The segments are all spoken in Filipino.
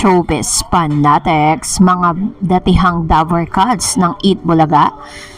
showbiz fanatics, mga datihang Dabarkads ng Eat Bulaga.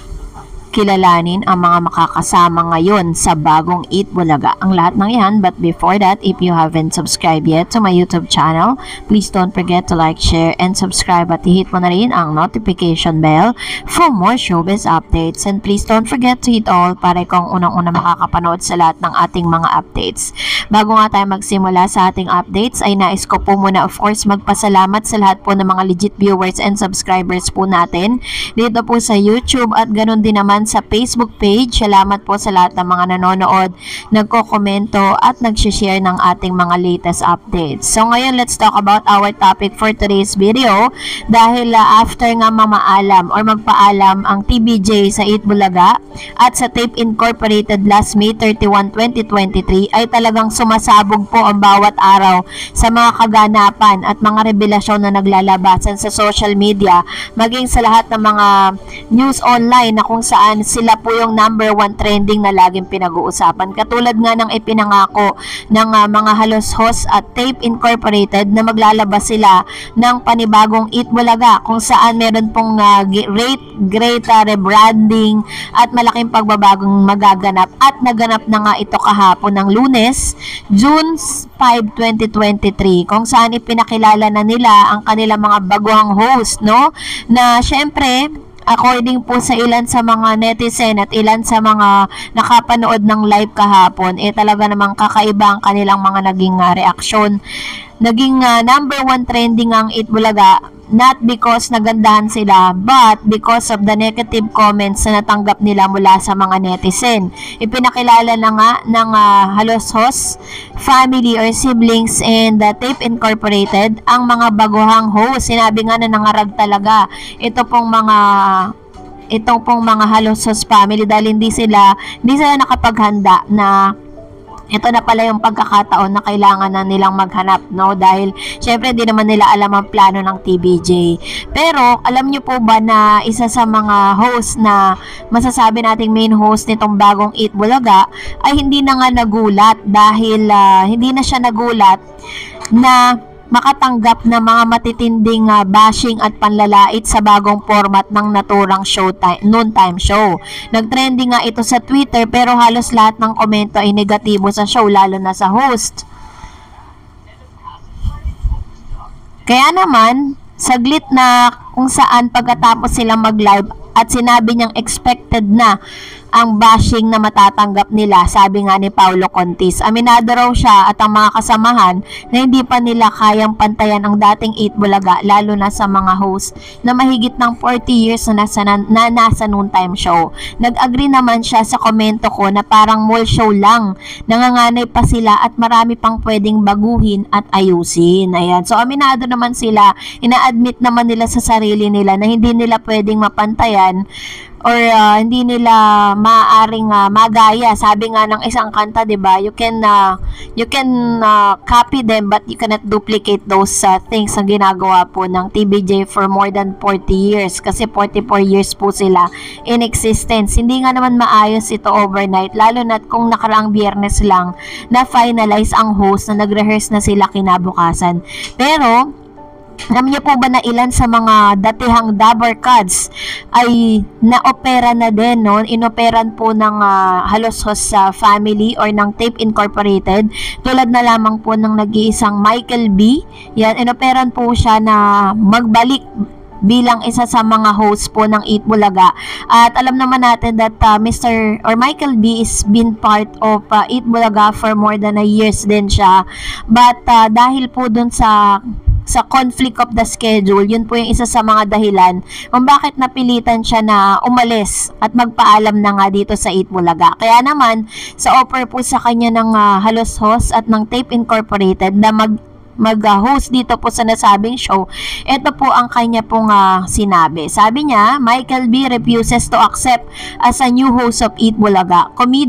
Kilalanin ang mga makakasama ngayon sa bagong Eat Bulaga. Ang lahat ng yan, but before that, if you haven't subscribed yet to my YouTube channel, please don't forget to like, share, and subscribe at hit mo na rin ang notification bell for more showbiz updates. And please don't forget to hit all para ikaw unang-una makakapanood sa lahat ng ating mga updates. Bago nga tayo magsimula sa ating updates, ay nais ko po muna of course magpasalamat sa lahat po ng mga legit viewers and subscribers po natin dito po sa YouTube at ganun din naman sa Facebook page. Salamat po sa lahat ng mga nanonood, nagko-komento at nag-share ng ating mga latest updates. So ngayon, let's talk about our topic for today's video. Dahil after nga mamaalam or magpaalam ang TVJ sa Eat Bulaga at sa Tape Incorporated last May 31, 2023 ay talagang sumasabog po ang bawat araw sa mga kaganapan at mga revelasyon na naglalabasan sa social media, maging sa lahat ng mga news online na kung saan sila po yung number 1 trending na laging pinag-uusapan. Katulad nga ng ipinangako ng mga halos host at Tape Incorporated na maglalabas sila ng panibagong Eat Bulaga kung saan meron pong great rebranding at malaking pagbabagong magaganap at naganap na nga ito kahapon ng Lunes, June 5, 2023 kung saan ipinakilala na nila ang kanilang mga baguhang host, no? Na syempre according po sa ilan sa mga netizen at ilan sa mga nakapanood ng live kahapon, talaga namang kakaiba ang kanilang mga naging reaksyon. Naging number 1 trending ang Eat Bulaga, not because nagandahan sila, but because of the negative comments na natanggap nila mula sa mga netizen. Ipinakilala na nga ng halos host, family or siblings and Tape Incorporated ang mga baguhang host. Sinabi nga na nangarag talaga itong pong mga halos host family dahil hindi sila nakapaghanda na ito na pala yung pagkakataon na kailangan na nilang maghanap, no? Dahil syempre hindi naman nila alam ang plano ng TVJ. Pero alam nyo po ba na isa sa mga host na masasabi nating main host nitong bagong Eat Bulaga ay hindi na nga nagulat dahil hindi na siya nagulat na makatanggap na mga matitinding bashing at panlalait sa bagong format ng naturang noontime show. Nagtrending nga ito sa Twitter pero halos lahat ng komento ay negatibo sa show, lalo na sa host. Kaya naman, saglit na kung saan pagkatapos silang mag-live at sinabi niyang expected na ang bashing na matatanggap nila, sabi nga ni Paulo Contis. Aminado raw siya at ang mga kasamahan na hindi pa nila kayang pantayan ang dating Eat Bulaga, lalo na sa mga host na mahigit ng 40 years na nasa noontime show. Nag-agree naman siya sa komento ko na parang mall show lang, nanganganay pa sila at marami pang pwedeng baguhin at ayusin. Ayan. So aminado naman sila, ina-admit naman nila sa sarili nila na hindi nila pwedeng mapantayan or hindi nila maaaring magaya. Sabi nga ng isang kanta, 'di ba? You can copy them but you cannot duplicate those things na ginagawa po ng TVJ for more than 40 years kasi 44 years po sila in existence. Hindi nga naman maayos ito overnight, lalo na kung nakaraang Biyernes lang na finalize ang host na nag-rehearse na sila kinabukasan. Pero alam niyo po ba na ilan sa mga datihang Dabarkads ay na-opera na din, no? Inoperan po ng halos host sa family or ng Tape Incorporated, tulad na lamang po ng nag-iisang Michael B. Yan, inoperan po siya na magbalik bilang isa sa mga host po ng Eat Bulaga. At alam naman natin that Mr. or Michael B is been part of Eat Bulaga for more than a years din siya. But dahil po dun sa conflict of the schedule, yun po yung isa sa mga dahilan kung bakit napilitan siya na umalis at magpaalam na nga dito sa Eat Bulaga. Kaya naman, sa offer po sa kanya ng halos host at ng Tape Incorporated na mag-host dito po sa nasabing show, ito po ang kanya pong sinabi. Sabi niya, Michael B refuses to accept as a new host of Eat Bulaga.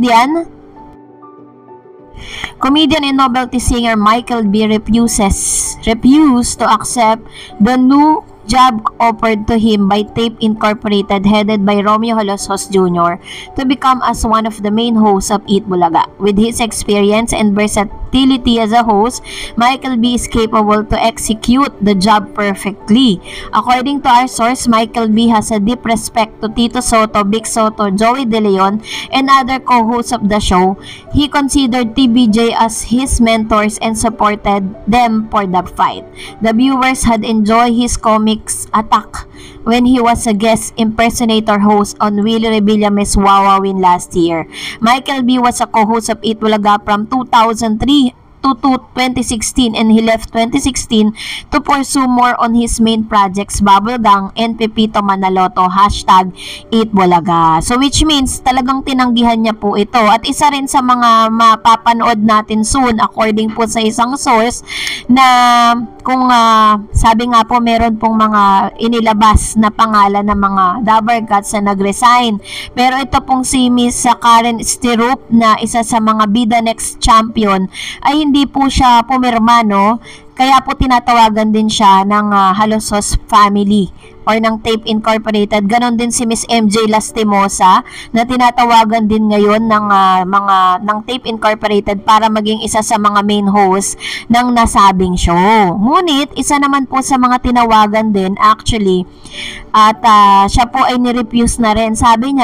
Comedian and novelty singer Michael B refused to accept the new job offered to him by Tape Incorporated headed by Romeo Holosos Jr. to become as one of the main hosts of Eat Bulaga. With his experience and versatility as a host, Michael B is capable to execute the job perfectly. According to our source, Michael B has a deep respect to Tito Soto, Vic Soto, Joey De Leon, and other co-hosts of the show. He considered TBJ as his mentors and supported them for the fight. The viewers had enjoyed his comics attack when he was a guest impersonator host on Willie Revillame's Wawawin last year. Michael B was a co-host of Eat Bulaga from 2003 to 2016, and he left 2016 to pursue more on his main projects Bubble Gang and Pepito Manaloto #Eat Bulaga. So which means talagang tinanggihan niya po ito, at isa rin sa mga mapapanood natin soon according po sa isang source na kung sabi nga po meron pong mga inilabas na pangalan ng mga Dabber Cats na nag-resign. Pero ito pong si Miss Karen Stirrup na isa sa mga Bida Next Champion ay hindi po siya pumirma, no? Kaya po tinatawagan din siya ng Halosos family or ng Tape Incorporated. Ganon din si Miss MJ Lastimosa na tinatawagan din ngayon ng Tape Incorporated para maging isa sa mga main host ng nasabing show. Ngunit isa naman po sa mga tinawagan din actually, at siya po ay nirefuse na rin. Sabi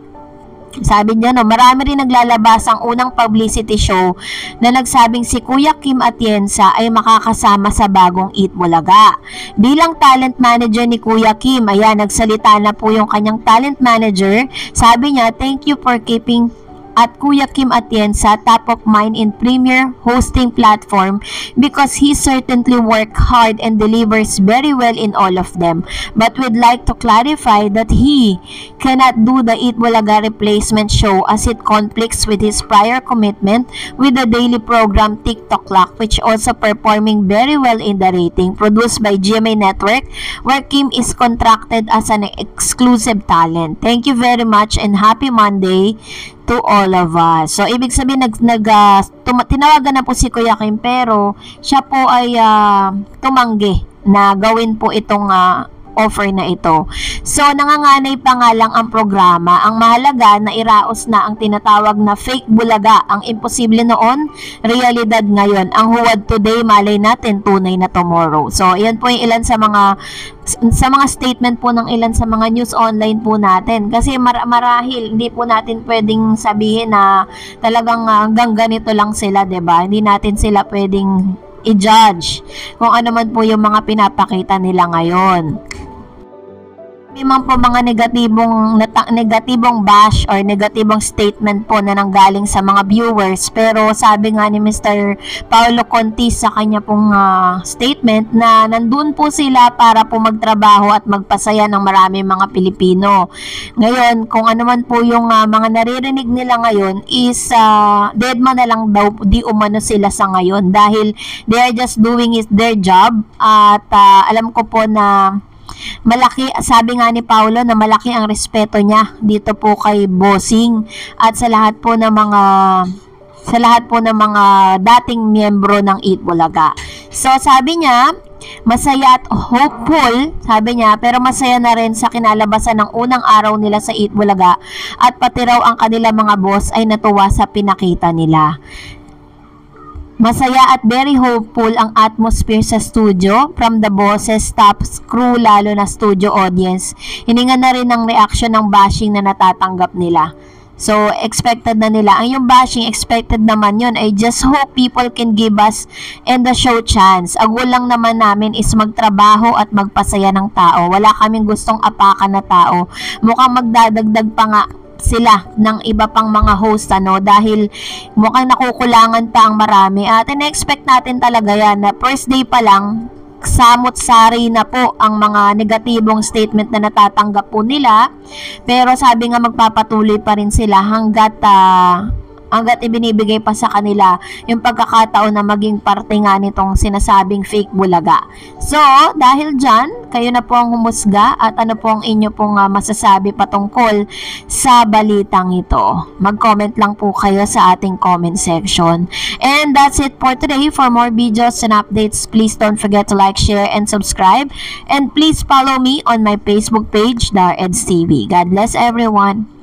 niya, no, marami rin naglalabas ang unang publicity show na nagsabing si Kuya Kim Atienza ay makakasama sa bagong Eat Bulaga. Bilang talent manager ni Kuya Kim, ayan, nagsalita na po yung kanyang talent manager. Sabi niya, thank you for keeping at Kuya Kim Atienza top of mind in premier hosting platform because he certainly work hard and delivers very well in all of them. But we'd like to clarify that he cannot do the Eat Bulaga replacement show as it conflicts with his prior commitment with the daily program TikTok Clock, which also performing very well in the rating, produced by GMA Network, where Kim is contracted as an exclusive talent. Thank you very much and happy Monday to all of us. So, ibig sabihin, tinawagan na po si Kuya Kim, pero siya po ay tumanggi na gawin po itong offer na ito. So, nanganganay pa nga lang ang programa. Ang mahalaga na iraos na ang tinatawag na fake bulaga. Ang imposible noon, realidad ngayon. Ang huwad today, malay natin, tunay na tomorrow. So, yan po yung ilan sa mga statement po ng ilan sa mga news online po natin. Kasi marahil, hindi po natin pwedeng sabihin na talagang hanggang ganito lang sila, 'di ba? Hindi natin sila pwedeng i-judge kung ano man po yung mga pinapakita nila ngayon. May mga po mga negatibong bash or negatibong statement po na nanggaling sa mga viewers, pero sabi nga ni Mr. Paolo Contis sa kanya pong statement na nandun po sila para po magtrabaho at magpasaya ng maraming mga Pilipino. Ngayon, kung ano man po yung mga naririnig nila ngayon is deadman na lang daw di umano sila sa ngayon dahil they are just doing their job, at alam ko po na malaki, sabi nga ni Paulo na malaki ang respeto niya dito po kay Bossing at sa lahat po ng mga dating miyembro ng Eat Bulaga. So sabi niya, masaya at hopeful, sabi niya, pero masaya na rin sa kinalabasan ng unang araw nila sa Eat Bulaga at pati raw ang kanilang mga boss ay natuwa sa pinakita nila. Masaya at very hopeful ang atmosphere sa studio from the bosses, staff, crew, lalo na studio audience. Hininga na rin ang reaction ng bashing na natatanggap nila. So, expected na nila. Ang yung bashing, expected naman yun. I just hope people can give us and the show chance. Ang gulang naman namin is magtrabaho at magpasaya ng tao. Wala kaming gustong apakan na tao. Mukhang magdadagdag pa nga sila ng iba pang mga host dahil mukhang nakukulangan pa ang marami at in-expect natin talaga yan na first day pa lang samot-sari na po ang mga negatibong statement na natatanggap po nila, pero sabi nga magpapatuloy pa rin sila hanggat hanggat ibinibigay pa sa kanila yung pagkakataon na maging parte nga nitong sinasabing fake bulaga. So, dahil dyan, kayo na po ang humusga at ano po ang inyo pong masasabi patungkol sa balitang ito. Mag-comment lang po kayo sa ating comment section. And that's it for today. For more videos and updates, please don't forget to like, share, and subscribe. And please follow me on my Facebook page, Dar Eds TV. God bless everyone.